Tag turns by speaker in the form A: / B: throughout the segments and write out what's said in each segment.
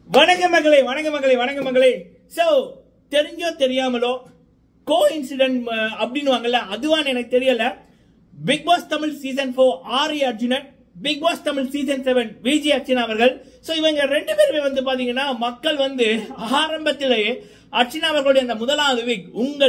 A: வணக்கம் மகளே. சோ தெரிஞ்சோ தெரியாமலோ கோ இன்சிடென்ட் அப்படின்னுவாங்கல்ல, அதுவான்னு எனக்கு தெரியல. Bigg Boss Tamil season 4 Aari Arjunan, Bigg Boss Tamil season 7 Vijay Archana அவர்கள். சோ இவங்க ரெண்டு பேருமே வந்து பாத்தீங்கன்னா மக்கள் வந்து ஆரம்பத்திலேயே அர்ச்சனா அவர்களுடைய அந்த முதலாவது வீக்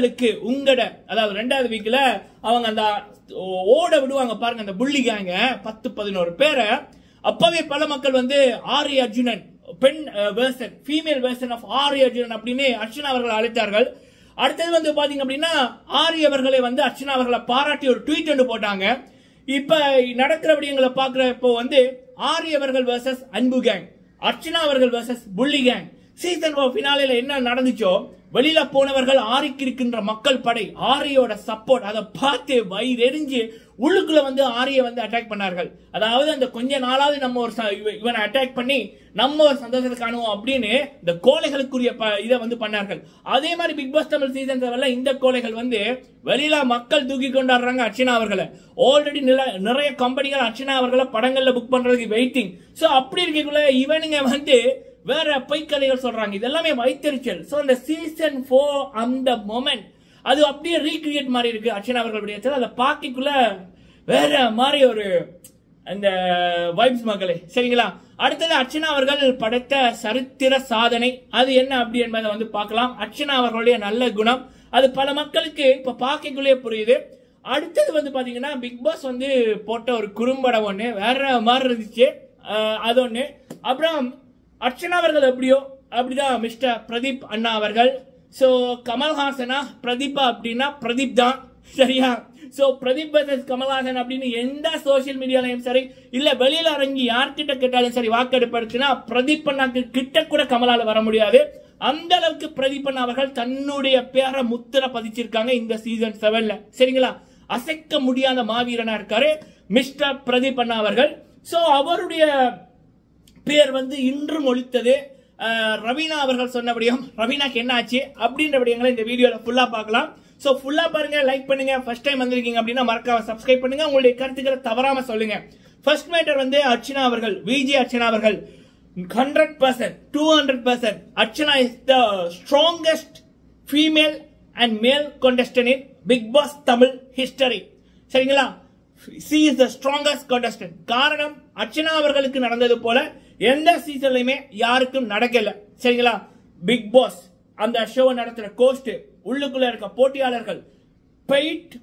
A: அதாவது ரெண்டாவது வீக்ல அவங்க அந்த ஓட விடுவாங்க பாருங்க, அந்த புள்ளி கேங்க 10-11 பேரை. அப்பவே பல மக்கள் வந்து ஆரி அர்ஜுனன் பெண் version, female version of Aari Arjunan அப்படின்னு அர்ச்சனா அவர்கள் அழைத்தார்கள். அடுத்தது வந்து பாத்தீங்க அப்படின்னா ஆரி அவர்களை வந்து அர்ச்சனா அவர்களை பாராட்டி ஒரு ட்வீட் ஒன்று போட்டாங்க. இப்ப நடக்கிற விடயங்களை பாக்குறப்போ வந்து ஆரி அவர்கள் வெர்சஸ் அன்பு கேங், அர்ச்சனா அவர்கள் வெர்சஸ் புள்ளி கேங். சீசன் 4 ஃபினாலேல என்ன நடந்துச்சோ, வெளியில போனவர்கள் ஆரிக்கு இருக்கின்ற மக்கள் படை, ஆரியோட சப்போர்ட், அதை பார்த்து வயிறெறிஞ்சு உள்ளுக்குள்ள வந்து ஆரியை வந்து அட்டாக் பண்ணார்கள். அதாவது அந்த கொஞ்ச நாளாவது நம்ம ஒரு இவனை அட்டாக் பண்ணி நம்ம ஒரு சந்தோஷத்தை காணுவோம் அப்படின்னு இந்த கோழைகளுக்குரிய இதை வந்து பண்ணார்கள். அதே மாதிரி பிக் பாஸ் தமிழ் சீசன் 7 இந்த கோழைகள் வந்து வெளியில மக்கள் தூக்கி கொண்டாடுறாங்க அர்ச்சனா அவர்களை. ஆல்ரெடி நிறைய கம்பெனிகள் அர்ச்சனா அவர்களை படங்கள்ல புக் பண்றதுக்கு வெயிட்டிங். சோ அப்படி இருக்கக்குள்ள இவனுங்க வந்து வேற பொய்க்கதைகள் சொல்றாங்க. இதெல்லாமே வைத்தறிச்சல். சோ அந்த சீசன் 4 அந்த மொமெண்ட் அது அப்படியே ரீக்ரியேட் மாதிரி இருக்கு அர்ச்சனா அவர்களுடைய. அதை பாக்கிக்குள்ள வேற மாதிரி ஒரு அந்த வைப்ஸ் மக்களே, சரிங்களா? அடுத்தது அர்ச்சனா அவர்கள் படைத்த சரித்திர சாதனை அது என்ன அப்படி என்பதை வந்து பார்க்கலாம். அர்ச்சனா அவர்களுடைய நல்ல குணம் அது பல மக்களுக்கு இப்ப பாக்கிக்குள்ளே புரியுது. அடுத்தது வந்து பாத்தீங்கன்னா பிக் பாஸ் வந்து போட்ட ஒரு குறும்படம் ஒண்ணு வேற மாதிரி இருந்துச்சு, அது ஒண்ணு. அப்புறம் அர்ச்சனா அவர்கள் எப்படியோ அப்படிதான் மிஸ்டர் பிரதீப் அண்ணா அவர்கள். சோ கமல்ஹாசனா பிரதீபா அப்படின்னா பிரதீப் தான், சரியா? சோ பிரதீப் வர்சஸ் கமல்ஹாசன் அப்படின்னு எந்த சோசியல் மீடியாலையும் சரி இல்ல வெளியில இறங்கி யார்கிட்ட கேட்டாலும் சரி வாக்கெடுப்படுத்தினா பிரதீப் அண்ணாக்கு கிட்ட கூட கமலால வர முடியாது. அந்த அளவுக்கு பிரதீப் அண்ணா அவர்கள் தன்னுடைய பேரை முத்திர பதிச்சிருக்காங்க இந்த சீசன் 7ல, சரிங்களா? அசைக்க முடியாத மாவீரனா இருக்காரு மிஸ்டர் பிரதீப் அண்ணா அவர்கள். சோ அவருடைய பேர் வந்து இன்றும் ஒலித்தது. ரவீனா அவர்கள் சொன்னபடியும் ரவீனாக்கு என்ன ஆச்சு அப்படின்ற விடயங்களை இந்த வீடியோல ஃபுல்லா பார்க்கலாம். சோ ஃபுல்லா பாருங்க, லைக் பண்ணுங்க. ஃபர்ஸ்ட் டைம் வந்திருக்கீங்க அப்படின்னா மறக்காம சப்ஸ்கிரைப் பண்ணுங்க. உங்களுடைய கருத்துக்களை தவறாம சொல்லுங்க. ஃபர்ஸ்ட் மேட்டர் வந்து அர்ச்சனா அவர்கள், விஜய் அர்ச்சனா அவர்கள் 100%, 200% Archana is the strongest female and male contestant in Bigg Boss Tamil history, சரிங்களா? she is the strongest contestant. காரணம் அர்ச்சனா அவர்களுக்கு நடந்தது போல எந்த சீசன்லயுமே யாருக்கும் நடக்கல, சரிங்களா? பிக் பாஸ் அந்த ஷோ நடத்துற கோஸ்ட், உள்ளுக்குள்ள இருக்க போட்டியாளர்கள், போயிட்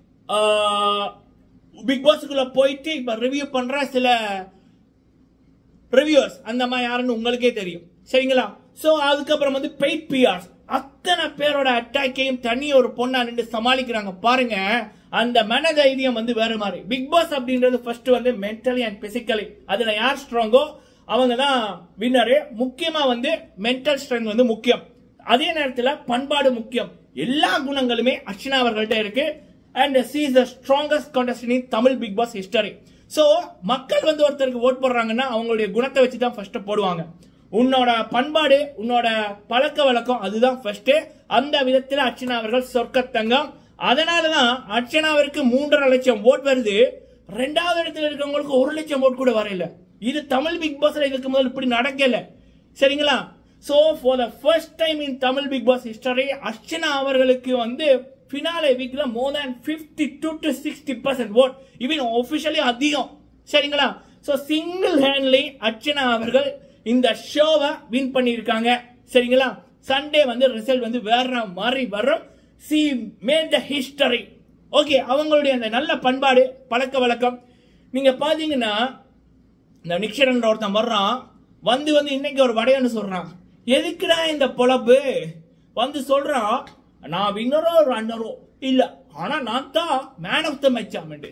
A: பிக் பாஸ்க்குள்ள போயிட்டு இப்ப ரிவ்யூ பண்ற சில ரிவ்யூவர்ஸ் அந்த மாதிரி யாருன்னு உங்களுக்கே தெரியும், சரிங்களா? சோ அதுக்கப்புறம் வந்து பெய்ட் பிஆர்ஸ் அத்தனை பேரோட அட்டாக்கையும் தனி ஒரு பொண்ணா நின்று சமாளிக்கிறாங்க பாருங்க. அந்த மனதைரியம் வந்து வேற மாதிரி. பிக் பாஸ் அப்படின்றது ஃபர்ஸ்ட் வந்து மென்டலி அண்ட் பிசிக்கலி அதுல யார் ஸ்ட்ராங்கோ அவங்க தான் வின்னரு. முக்கியமா வந்து மென்டல் ஸ்ட்ரென்த் வந்து முக்கியம், அதே நேரத்தில் பண்பாடு முக்கியம். எல்லா குணங்களுமே அர்ச்சனா அவர்கள்ட்ட இருக்கு. And she is the strongest contestant in Tamil Bigg Boss history. So மக்கள் வந்து ஒருத்தருக்கு ஓட் போடுறாங்கன்னா அவங்களுடைய குணத்தை வச்சு தான் ஃபர்ஸ்ட் போடுவாங்க. உன்னோட பண்பாடு, உன்னோட பழக்க வழக்கம் அதுதான் ஃபர்ஸ்ட். அந்த விதத்தில் அர்ச்சனா அவர்கள் சொர்க்கத்தங்கம். அதனாலதான் அர்ச்சனாவிற்கு 3.5 லட்சம் ஓட் வருது. ரெண்டாவது இடத்துல இருக்கவங்களுக்கு 1 லட்சம் ஓட் கூட வரையில. இது தமிழ் பிக் பாஸ்ல இதுக்கு முதல் இப்படி நடக்கல, சரிங்களா? So for the first time in Tamil Bigg Boss history Archana அவர்களுக்கு வந்து ஃபினாலே வீக்ல more than 52 to 60% vote, even officially அதிகம், சரிங்களா? சோ சிங்கிள் ஹேண்ட்லி அர்ச்சனா அவர்கள் இந்த ஷோவை வின் பண்ணியிருக்காங்க, சரிங்களா? சண்டே வந்து ரிசல்ட் வந்து வேற மாதிரி வரும். she made the history. Okay, அவங்களுடைய அந்த நல்ல பண்பாடு பழக்க வழக்கம் நீங்க பாத்தீங்கன்னா இந்த நிக்ஷரன் ஒருத்தன் வர்றான் வந்து இன்னைக்கு ஒரு வடையான்னு சொல்றான். எதுக்குடா இந்த பொழப்பு வந்து சொல்றான், நான் வின்னரோ ரன்னரோ இல்ல, ஆனா நான் தான் மேன் ஆஃப் த மேட்ச் ஆமெண்ட்.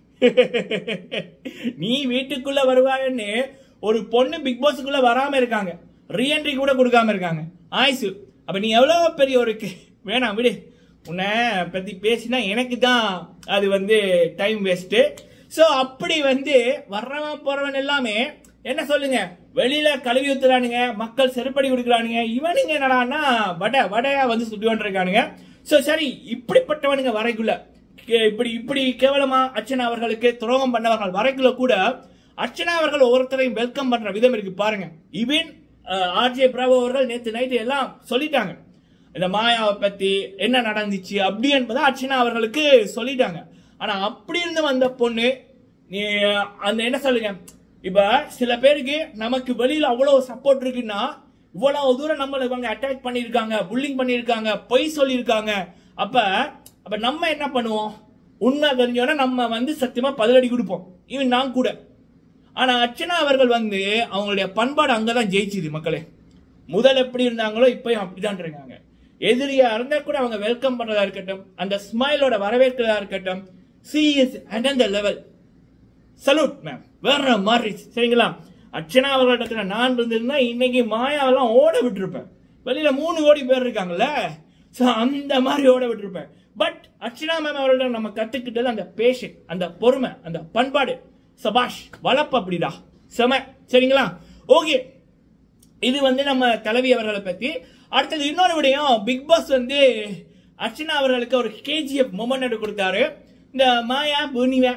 A: நீ வீட்டுக்குள்ள வருவாயன்னு ஒரு பொண்ணு பிக் பாஸ்க்குள்ள வராம இருக்காங்க, ரீஎன்ட்ரி கூட கொடுக்காம இருக்காங்க. ஆயிசு அப்ப நீ எவ்வளவு பெரிய ஒரு வேணாம் விடு, உன்னை பத்தி பேசினா எனக்கு தான் அது வந்து டைம் வேஸ்ட். சோ அப்படி வந்து வர்றவன் போறவன் எல்லாமே என்ன சொல்லுங்க, வெளியில கழுவி ஊத்துறானுங்க, மக்கள் செருப்படி கொடுக்குறானுங்க. இவனுங்க என்னடான்னா வடையா வந்து சுட்டி கொண்டிருக்கானுங்க. சோ சரி, இப்படிப்பட்டவனுங்க வரைக்குள்ள இப்படி கேவலமா அர்ச்சனா அவர்களுக்கு துரோகம் பண்ணவர்கள் வரைக்குள்ள கூட அர்ச்சனா அவர்கள் ஒவ்வொருத்தரையும் வெல்கம் பண்ற விதம் இருக்கு பாருங்க. இவன் ஆர்ஜே பிராவோ அவர்கள் நேற்று நைட்டு எல்லாம் சொல்லிட்டாங்க. இந்த மாயாவை பத்தி என்ன நடந்துச்சு அப்படி என்பதை அர்ச்சனா அவர்களுக்கு சொல்லிட்டாங்க. ஆனா அப்படி இருந்து வந்த பொண்ணு நீ அந்த என்ன சொல்லுங்க, இப்ப சில பேருக்கு நமக்கு வெளியில அவ்வளவு சப்போர்ட் இருக்குன்னா இவ்வளவு தூரம் நம்மள இவங்க அட்டாக் பண்ணிருக்காங்க, புல்லிங் பண்ணிருக்காங்க, பொய் சொல்லியிருக்காங்க. அப்ப நம்ம என்ன பண்ணுவோம், உண்மை தெரிஞ்சோன்னா நம்ம சத்தியமா பதிலடி கொடுப்போம், இவன் நான் கூட. ஆனா அர்ச்சனா அவர்கள் அவங்களுடைய பண்பாடு அங்கதான் ஜெயிச்சுது மக்களே. முதல் எப்படி இருந்தாங்களோ இப்பயும் அப்படிதான் இருக்காங்க. எதிரியா இருந்தா கூட அவங்க வெல்கம் பண்றதா இருக்கட்டும், அந்த ஸ்மைலோட வரவேற்கிறதா இருக்கட்டும், she is at level. Salute ma'am, வேற மாதிரி. சரிங்களா, அர்ச்சனா அவர்களிடத்துல நான் இருந்திருந்தா இன்னைக்கு மாயாவெல்லாம் ஓட விட்டுருப்பேன். வெளியில 3 கோடி பேர் இருக்காங்கல்ல, அந்த மாதிரி ஓட விட்டுருப்பேன். பட் அர்ச்சனா மேம் அவர்களிடம் நம்ம கத்துக்கிட்டது அந்த பேஷன், அந்த பொறுமை, அந்த பண்பாடு. சபாஷ், வளர்ப்பு அப்படிடா, செம. சரிங்களா, ஓகே. இது நம்ம தலைவி அவர்களை பத்தி. அடுத்தது இன்னொரு விடயம், பிக் பாஸ் அர்ச்சனா அவர்களுக்கு ஒரு கேஜிஎஃப் மொமெண்ட் கொடுத்தாரு. இந்த மாயா பூனிவா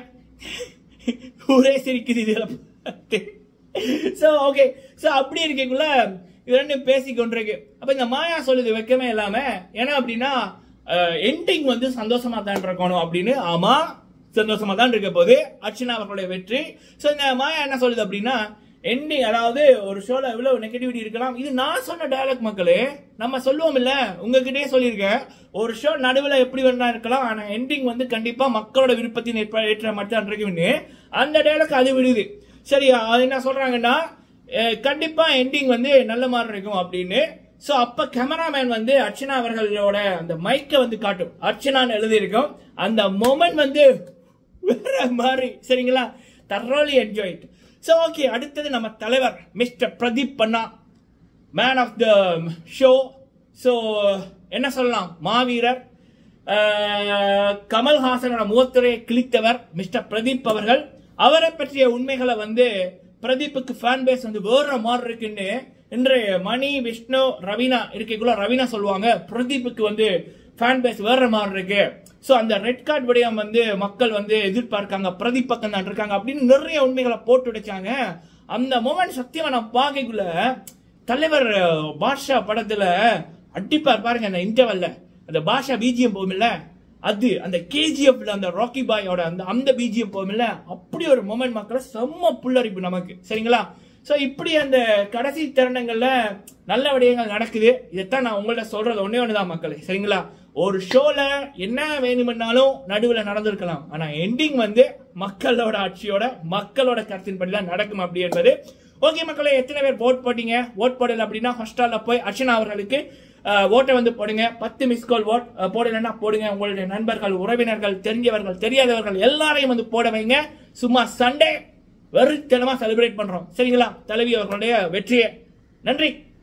A: ஊரே சிரிக்குது இதுல. சோ ஓகே, சோ அப்படி இருக்கக்குள்ள இது ரெண்டும் பேசி கொண்டிருக்கு. அப்ப இந்த மாயா சொல்லுது வெக்கமே இல்லாம, ஏன்னா அப்படின்னா எண்டிங் சந்தோஷமா தான் இருக்கணும் அப்படின்னு. ஆமா, சந்தோஷமா தான் இருக்க போது அர்ச்சனா அவர்களுடைய வெற்றி. சோ இந்த மாயா என்ன சொல்லுது அப்படின்னா, எண்டிங், அதாவது ஒரு ஷோல எவ்வளவு நெகட்டிவிட்டி இருக்கலாம், இது நான் சொன்ன டயலாக் மக்களே. நம்ம சொல்லுவோம் இல்ல, உங்ககிட்டயே சொல்லியிருக்கேன், ஒரு ஷோ நடுவில் எப்படி வேணா இருக்கலாம், ஆனா எண்டிங் கண்டிப்பா மக்களோட விருப்பத்தின் ஏற்ற மட்டும் இருக்குன்னு அந்த டயலாக் அது விடுது. சரி, அது என்ன சொல்றாங்கன்னா, கண்டிப்பா எண்டிங் நல்ல மாதிரி இருக்கும் அப்படின்னு. சோ அப்ப கேமராமேன் அர்ச்சனா அவர்களோட அந்த மைக்கை காட்டும், அர்ச்சனான்னு எழுதி இருக்கும். அந்த மொமெண்ட் வேற மாதிரி. சரிங்களா, thoroughly enjoy it. So okay, அடுத்தது நம்ம தலைவர் மிஸ்டர் பிரதீப் பண்ணா, man of the show. So என்ன சொல்லலாம், மாவீரர், கமல்ஹாசனோட முகத்துறையை கிழித்தவர் மிஸ்டர் பிரதீப் அவர்கள். அவரை பற்றிய உண்மைகளை பிரதீப்புக்கு ஃபேன் பேஸ் வேற மாதிரி இருக்குன்னு இன்று மணி, விஷ்ணு, ரவீனா இருக்கக்குள்ள ரவீனா சொல்லுவாங்க, பிரதீப்புக்கு ஃபேன் பேஸ் வேற மாதிரி இருக்கு. சோ அந்த ரெட் கார்டு விடயம் மக்கள் எதிர்பார்க்காங்க, பிரதீப் பக்கம் தான் இருக்காங்க அப்படின்னு நிறைய உண்மைகளை போட்டு உடைச்சாங்க. அந்த மொமெண்ட் சத்தியமா நான் பார்க்கக்குள்ள தலைவர் பாஷா படத்துல அடிப்பார் பாருங்க, அந்த இன்டர்வல்ல அந்த பாஷா பிஜிஎம் போகும்ல, அது அந்த கேஜிஎஃப்ல அந்த ராக்கி பாயோட அந்த பிஜிஎம் போகும்ல, அப்படி ஒரு மொமெண்ட் மக்களை செம்ம புல்லரிப்பு நமக்கு. சரிங்களா, சோ இப்படி அந்த கடைசி தருணங்கள்ல நல்ல விடயங்கள் நடக்குது. இதைத்தான் நான் உங்கள்ட்ட சொல்றது ஒன்னே ஒண்ணுதான் மக்களே. சரிங்களா, ஒரு ஷோல என்ன வேணும்னாலும் நடுவுல நடந்திருக்கலாம், ஆனா எண்டிங் மக்களோட ஆட்சியோட மக்களோட கருத்தின்படிதான் நடக்கும் அப்படி என்பது. ஓகே மக்களே, எத்தனை பேர் ஓட் போட்டீங்க? ஓட் போடல அப்படின்னா ஹாஸ்டல்ல போய் அர்ச்சனா அவர்களுக்கு ஓட்டை போடுங்க. 10 மிஸ் கால் ஓட் போடலன்னா போடுங்க. உங்களுடைய நண்பர்கள், உறவினர்கள், தெரிஞ்சவர்கள், தெரியாதவர்கள் எல்லாரையும் போட வைங்க. சும்மா சண்டே வெறுத்தனமா செலிப்ரேட் பண்றோம். சரிங்களா, தலைவி அவர்களுடைய வெற்றியை. நன்றி.